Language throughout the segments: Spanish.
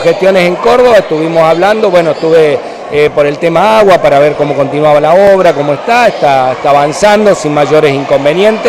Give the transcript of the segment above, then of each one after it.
gestiones en Córdoba, estuvimos hablando, bueno, estuve por el tema agua para ver cómo continuaba la obra, cómo está avanzando sin mayores inconvenientes.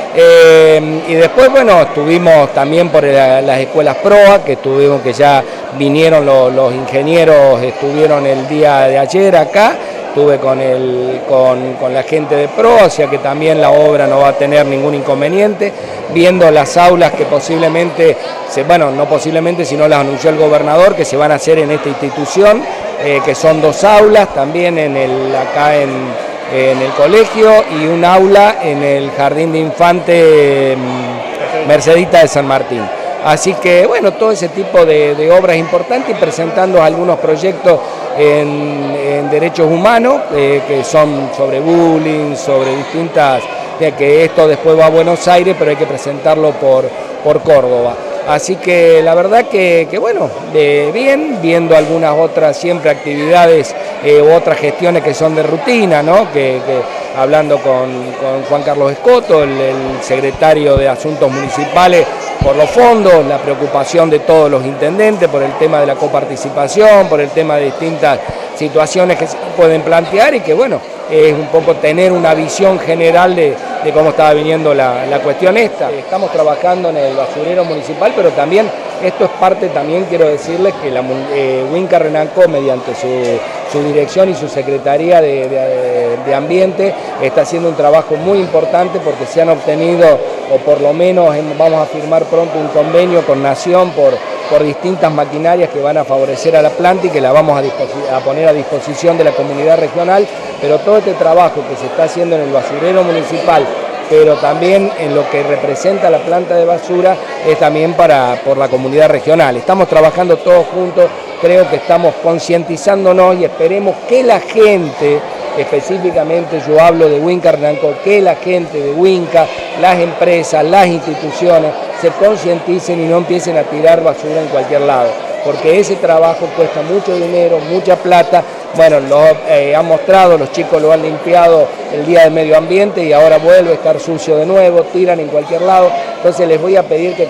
Y después, bueno, estuvimos también por las escuelas PROA, que ya vinieron los ingenieros, estuvieron el día de ayer acá. Estuve con la gente de PROA, o sea que también la obra no va a tener ningún inconveniente, viendo las aulas que posiblemente, no posiblemente, sino las anunció el gobernador, que se van a hacer en esta institución, que son 2 aulas, también acá en el colegio, y un aula en el Jardín de Infante Mercedita de San Martín. Así que, bueno, todo ese tipo de obras importantes, y presentando algunos proyectos en derechos humanos, que son sobre bullying, sobre distintas, que esto después va a Buenos Aires, pero hay que presentarlo por Córdoba. Así que la verdad que bueno, bien, viendo algunas otras siempre actividades u otras gestiones que son de rutina, ¿no? Hablando con Juan Carlos Escoto, el secretario de Asuntos Municipales, por los fondos, la preocupación de todos los intendentes por el tema de la coparticipación, por el tema de distintas situaciones que se pueden plantear, y que bueno, es un poco tener una visión general de cómo estaba viniendo la cuestión esta. Estamos trabajando en el basurero municipal, pero también esto es parte, también quiero decirles que la Winca Renanco, mediante su dirección y su Secretaría de Ambiente, está haciendo un trabajo muy importante, porque se han obtenido, o por lo menos vamos a firmar pronto un convenio con Nación por distintas maquinarias que van a favorecer a la planta y que la vamos a poner a disposición de la comunidad regional. Pero todo este trabajo que se está haciendo en el basurero municipal, pero también en lo que representa la planta de basura, es también por la comunidad regional. Estamos trabajando todos juntos, creo que estamos concientizándonos, y esperemos que la gente, específicamente yo hablo de Winca Renanco, que la gente de Winca, las empresas, las instituciones, se concienticen y no empiecen a tirar basura en cualquier lado, porque ese trabajo cuesta mucho dinero, mucha plata. Bueno, lo han mostrado, los chicos lo han limpiado el día del medio ambiente y ahora vuelve a estar sucio de nuevo, tiran en cualquier lado. Entonces les voy a pedir que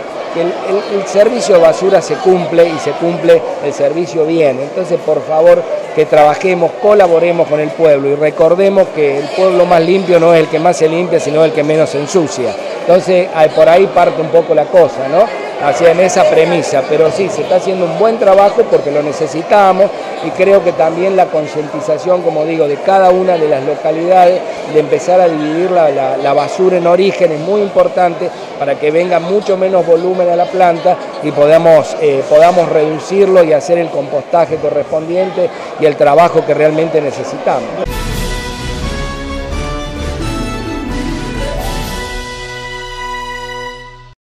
el servicio de basura se cumple, y se cumple el servicio bien. Entonces, por favor, que trabajemos, colaboremos con el pueblo, y recordemos que el pueblo más limpio no es el que más se limpia, sino el que menos se ensucia. Entonces, por ahí parte un poco la cosa, ¿no? Así, en esa premisa, pero sí, se está haciendo un buen trabajo porque lo necesitamos, y creo que también la concientización, como digo, de cada una de las localidades, de empezar a dividir la basura en origen, es muy importante para que venga mucho menos volumen a la planta y podamos reducirlo y hacer el compostaje correspondiente y el trabajo que realmente necesitamos.